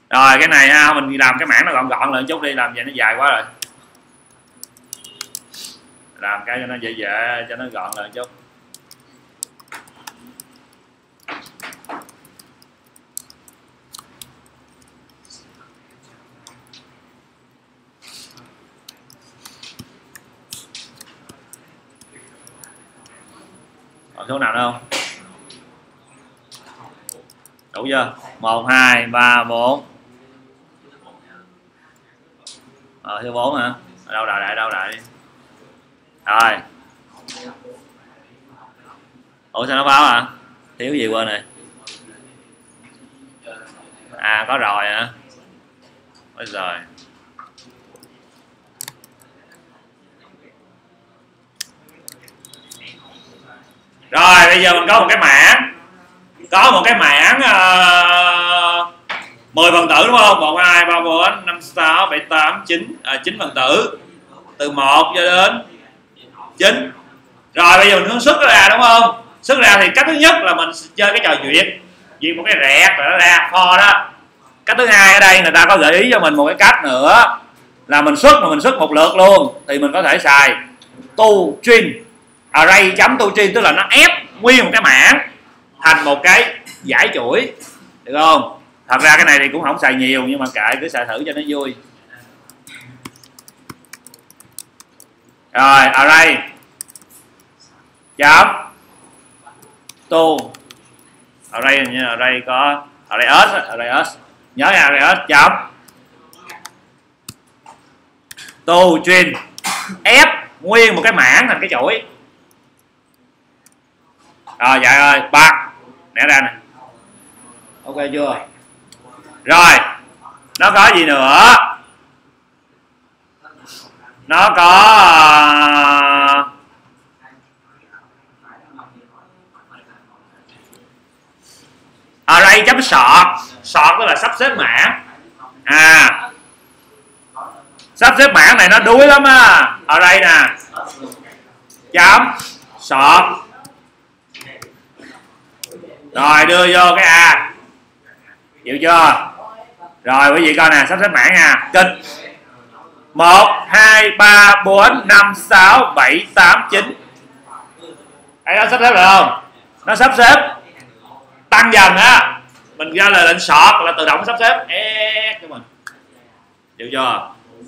Rồi cái này ha, mình làm cái mảng nó gọn gọn lại chút đi, làm vậy nó dài quá rồi. Làm cái cho nó dễ dễ, cho nó gọn lại chút. Còn số nào nữa không? Đủ chưa? 1 2 3 4. Thứ 4 hả? Đâu đại rồi. Ủa sao nó báo hả? Thiếu gì quên này? À có rồi hả? Ôi giời. Rồi bây giờ mình có một cái mảng. Có một cái mảng 10 phần tử đúng không? 1 2 3 4 5 6 7 8 9 9 phần tử. Từ 1 cho đến 9. Rồi bây giờ mình hướng xuất nó ra đúng không? Xuất ra thì cách thứ nhất là mình chơi cái trò duyệt một cái rẹt rồi nó ra kho đó. Cách thứ hai ở đây người ta có gợi ý cho mình một cái cách nữa là mình xuất một lượt luôn, thì mình có thể xài toString array.toString, tức là nó ép nguyên một cái mảng thành một cái dải chuỗi, được không? Thật ra cái này thì cũng không xài nhiều nhưng mà kệ, cứ xài thử cho nó vui. Rồi array chấm to array có array s nhớ nha, array s chấm toString ép nguyên một cái mảng thành cái chuỗi. Rồi vậy rồi, bật nẻ ra nè. Ok chưa? Rồi nó có gì nữa? Nó có array.sort tức là sắp xếp mảng. Sắp xếp mảng này nó đuối lắm á. Array nè chấm sort, rồi đưa vô cái A, chịu chưa? Rồi quý vị coi nè, sắp xếp mảng nha, kịch 1 2 3 4 5 6 7 8 9. Thấy nó sắp xếp được không? Nó sắp xếp tăng dần á, mình ra là lệnh sort là tự động sắp xếp cho mình, chịu chưa?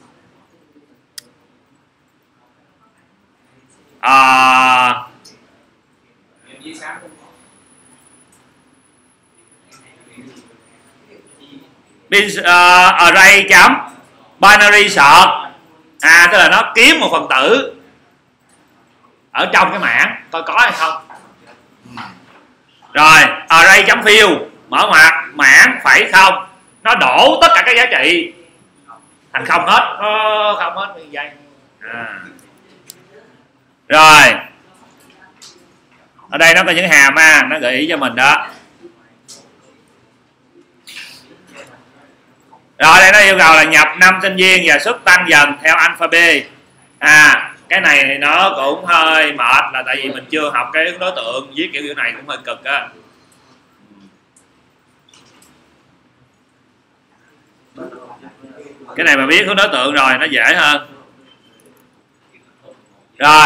Array chấm binary sort, tức là nó kiếm một phần tử ở trong cái mảng coi có hay không. Rồi array chấm fill mở ngoặc mảng phẩy không, nó đổ tất cả các giá trị thành không hết, không hết như vậy. Rồi ở đây nó có những hàm nó gợi ý cho mình đó. Rồi đây nó yêu cầu là nhập 5 sinh viên và xuất tăng dần theo alphabet. Cái này thì nó cũng hơi mệt là tại vì mình chưa học cái ứng đối tượng, viết kiểu này cũng hơi cực á. Cái này mà biết hướng đối tượng rồi nó dễ hơn. Rồi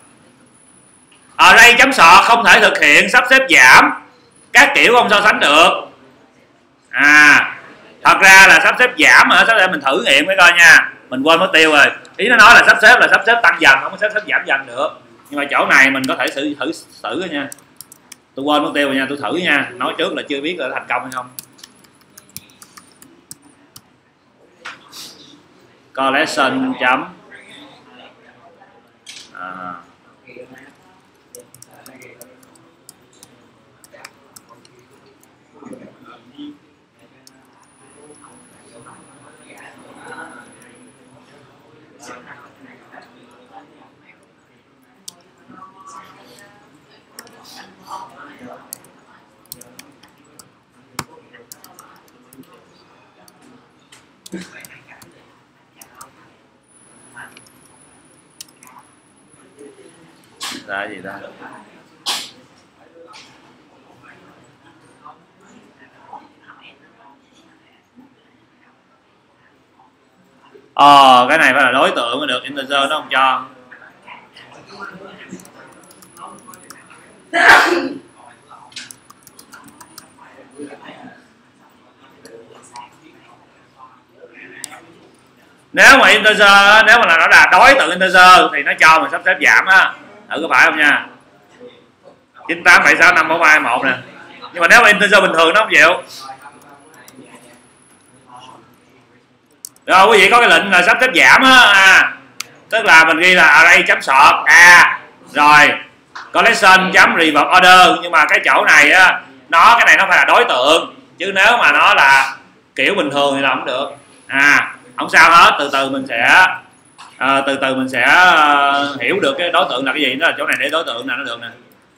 array.sort không thể thực hiện sắp xếp giảm các kiểu không so sánh được. Thật ra là sắp xếp giảm mà sắp xếp mình thử nghiệm cái coi nha, mình quên mất tiêu rồi. Ý nó nói là sắp xếp tăng dần, không có sắp xếp giảm dần được. Nhưng mà chỗ này mình có thể thử nha. Tôi quên mất tiêu rồi nha, tôi thử nha. Nói trước là chưa biết là thành công hay không. Collection chấm là gì ta? Cái này phải là đối tượng mới được, integer nó không cho. Nếu mà integer, nếu mà nó là đối tượng integer thì nó cho mình sắp xếp giảm á, thử có phải không nha. 98765431 nè. Nhưng mà nếu mà integer bình thường nó không chịu. Rồi quý vị có cái lệnh là sắp xếp giảm á, tức là mình ghi là array.sort rồi collection.reverb order, nhưng mà cái chỗ này á, cái này nó phải là đối tượng, chứ nếu mà nó là kiểu bình thường thì là không được. Không sao hết, từ từ mình sẽ hiểu được cái đối tượng là cái gì. Đó là chỗ này để đối tượng nè, nó được nè.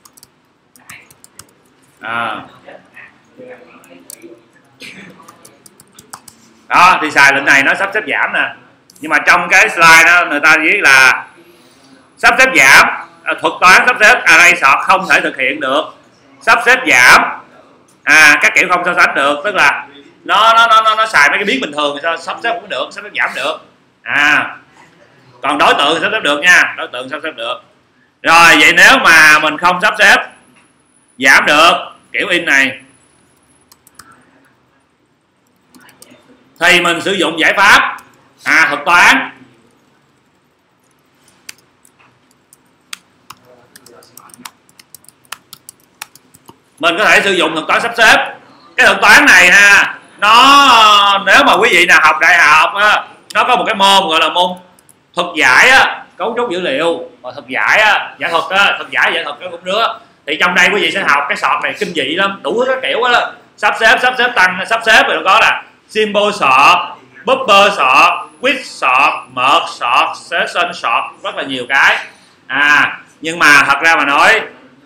Đó thì xài lệnh này nó sắp xếp giảm nè, nhưng mà trong cái slide đó người ta viết là sắp xếp giảm, thuật toán sắp xếp array sort không thể thực hiện được sắp xếp giảm các kiểu không so sánh được, tức là nó xài mấy cái biến bình thường thì sắp xếp cũng được, sắp xếp giảm được. Còn đối tượng thì sắp xếp được nha, đối tượng sắp xếp được. Rồi vậy nếu mà mình không sắp xếp giảm được kiểu in này thì mình sử dụng giải pháp thuật toán. Mình có thể sử dụng thuật toán sắp xếp. Cái thuật toán này nó nếu mà quý vị nào học đại học nó có một cái môn gọi là môn thuật giải cấu trúc dữ liệu, và thuật giải giải thuật thuật giải giải thuật cái cũng nữa. Thì trong đây quý vị sẽ học cái sort này kinh dị lắm, đủ các kiểu đó, sắp xếp tăng, sắp xếp rồi có là symbol sort, buffer sort, with sort, merge sort, session sort, rất là nhiều cái. Nhưng mà thật ra mà nói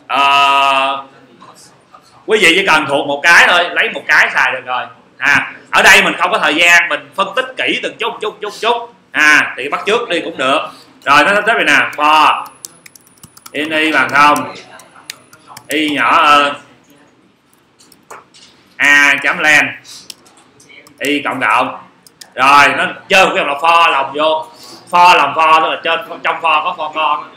quý vị chỉ cần thuộc một cái thôi, lấy một cái xài được rồi. Ở đây mình không có thời gian mình phân tích kỹ từng chút thì bắt chước đi cũng được. Rồi nó sắp xếp này nè, for in y bằng 0, y nhỏ hơn a.len y cộng cộng. Rồi nó chơi một cái là for lòng vô, for lòng for, tức là trên trong for có for con.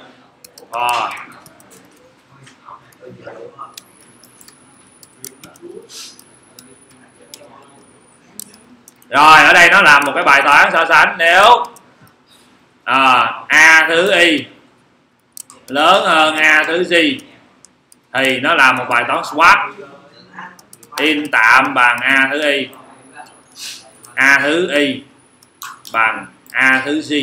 Rồi ở đây nó làm một cái bài toán so sánh, nếu a thứ y lớn hơn a thứ g thì nó làm một bài toán swap in tạm bằng a thứ y, a thứ y bằng a thứ g,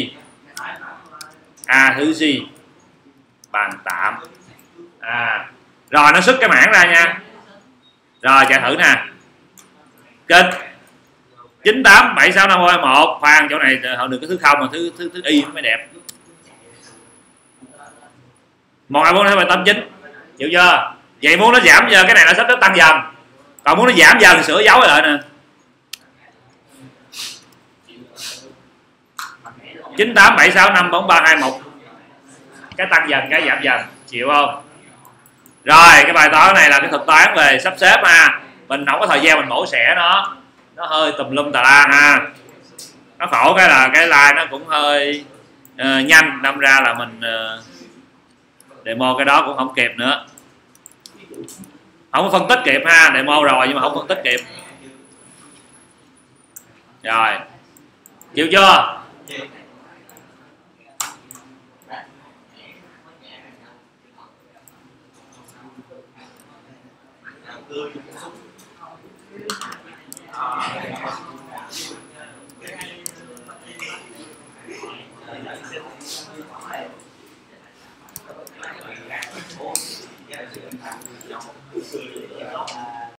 a thứ g bằng tạm. Rồi nó xuất cái mảng ra nha. Rồi chạy thử nè, kịch 98765521, khoan chỗ này họ được cái thứ không mà thứ y mới đẹp. 1248789, chịu chưa? Vậy muốn nó giảm giờ cái này nó sắp xếp tăng dần, còn muốn nó giảm dần sửa dấu lại nè. 98765431, cái tăng dần cái giảm dần, chịu không? Rồi cái bài toán này là cái thuật toán về sắp xếp mình không có thời gian mình mổ xẻ nó hơi tùm lum tà la nó khổ cái là cái like nó cũng hơi nhanh, đâm ra là mình demo cái đó cũng không kịp nữa, không có phân tích kịp demo rồi nhưng mà không phân tích kịp. Rồi chịu chưa?